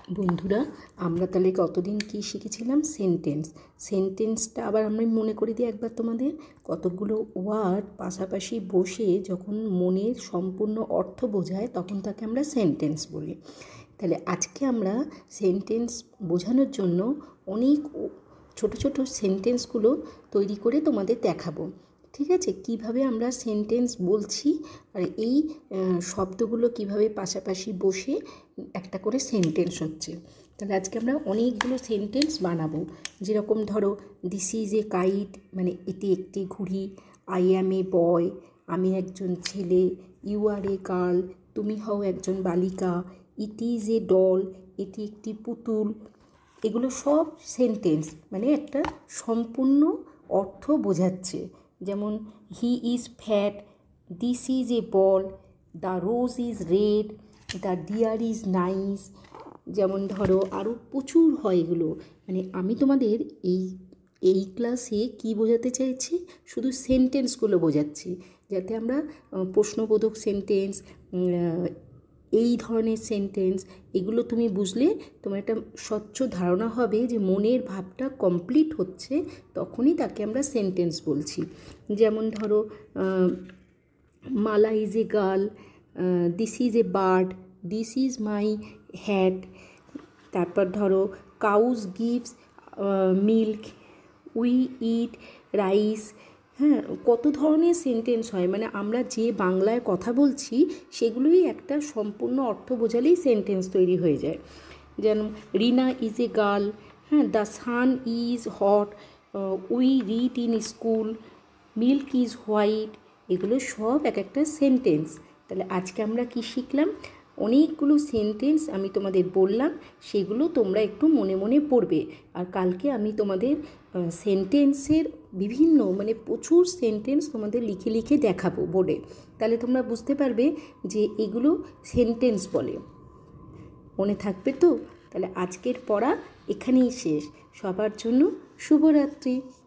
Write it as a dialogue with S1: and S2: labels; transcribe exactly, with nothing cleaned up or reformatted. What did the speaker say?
S1: বন্ধুরা, আমরা তাহলে কতদিন কি শিখেছিলাম? সেন্টেন্স। সেন্টেন্সটা আবার আমি মনে করে দিই একবার তোমাদের। কতগুলো ওয়ার্ড পাশাপাশি বসে যখন মনের সম্পূর্ণ অর্থ বোঝায় তখন তাকে আমরা সেন্টেন্স বলি। তাহলে আজকে আমরা সেন্টেন্স বোঝানোর জন্য অনেক ছোট ছোট সেন্টেন্সগুলো তৈরি করে তোমাদের দেখাবো। ঠিক আছে? কিভাবে আমরা সেন্টেন্স বলছি আর এই শব্দগুলো কিভাবে পাশাপাশি বসে একটা করে সেন্টেন্স হচ্ছে। তাহলে আজকে আমরা অনেকগুলো সেন্টেন্স বানাবো। যেরকম ধরো, দিস ইজ এ কাইট, মানে এটি একটি ঘুড়ি। আই অ্যাম এ বয়, আমি একজন ছেলে। ইউ আর এ গার্ল, তুমি হও একজন বালিকা। ইট ইজ এ ডল, এটি একটি পুতুল। এগুলো সব সেন্টেন্স, মানে একটা সম্পূর্ণ অর্থ বোঝাচ্ছে। যেমন, he is fat, this is a ball, the rose is red, the deer is nice. যেমন ধরো আরও প্রচুর হয় এগুলো। মানে আমি তোমাদের এই এই ক্লাসে কি বোঝাতে চাইছি, শুধু সেন্টেন্সগুলো বোঝাচ্ছি, যাতে আমরা প্রশ্নবোধক সেন্টেন্স, এই ধরনের সেন্টেন্স, এগুলো তুমি বুঝলে তোমার একটা স্বচ্ছ ধারণা হবে যে মনের ভাবটা কমপ্লিট হচ্ছে, তখনই তাকে আমরা সেন্টেন্স বলছি। যেমন ধরো, Mala is a girl, this is a bird, this is my hat. তারপর ধরো, cows gives milk, we eat rice. হ্যাঁ, কত ধরনের সেন্টেন্স হয়। মানে আমরা যে বাংলায় কথা বলছি সেগুলোই একটা সম্পূর্ণ অর্থ বোঝালেই সেন্টেন্স তৈরি হয়ে যায়। যেন, রিনা ইজ এ গার্ল, হ্যাঁ, the sun is hot, we read in school, milk is white. এগুলো সব এক একটা সেন্টেন্স। তাহলে আজকে আমরা কি শিখলাম? অনেকগুলো সেন্টেন্স আমি তোমাদের বললাম, সেগুলো তোমরা একটু মনে মনে পড়বে। আর কালকে আমি তোমাদের সেন্টেন্সের বিভিন্ন, মানে প্রচুর সেন্টেন্স তোমাদের লিখে লিখে দেখাবো বোর্ডে। তাহলে তোমরা বুঝতে পারবে যে এগুলো সেন্টেন্স বলে। মনে থাকবে তো? তাহলে আজকের পড়া এখানেই শেষ। সবার জন্য শুভরাত্রি।